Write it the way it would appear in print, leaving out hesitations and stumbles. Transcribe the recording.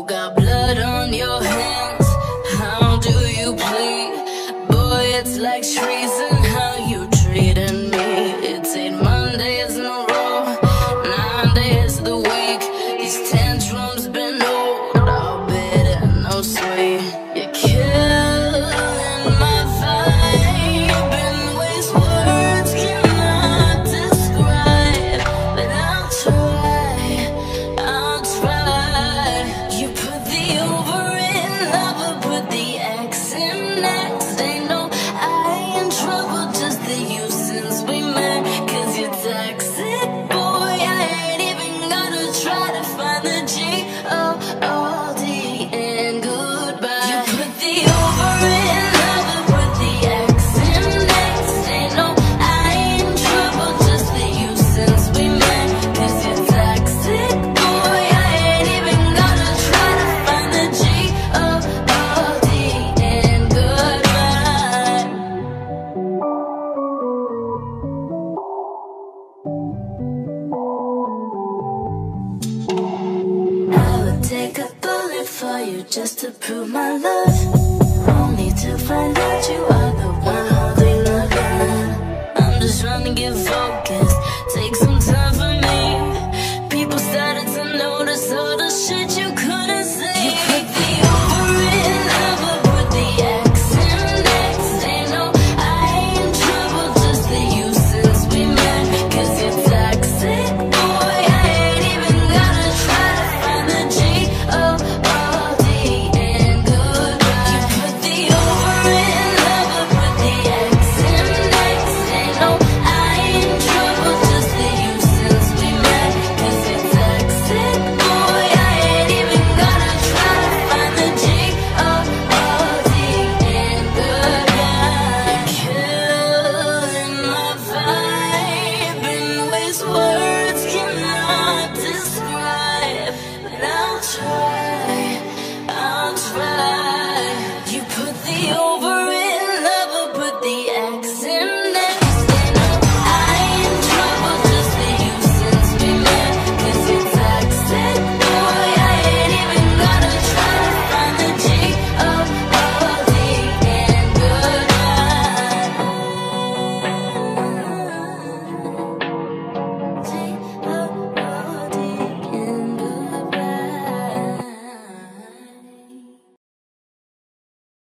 got blood on your hands. How do you plead? Boy, it's like treason how you treated me. It's 8 Mondays in a row, 9 days of the week. These tantrums been old, all bitter, no sweet. You're killing my vibe in ways words cannot describe. But I'll try. You put the over in love, but put the X in next. Ain't no I in trouble, just the you since we met. Cause you're toxic, boy, I ain't even gonna try to find the G-O-O-D and goodbye. You put the over in love, but put the X in next. Ain't no I in trouble, just the you since we met. Cause you're toxic, boy, I ain't even gonna try to find the G-O-O-D and goodbye. I would take a bullet for you just to prove my love, only to find out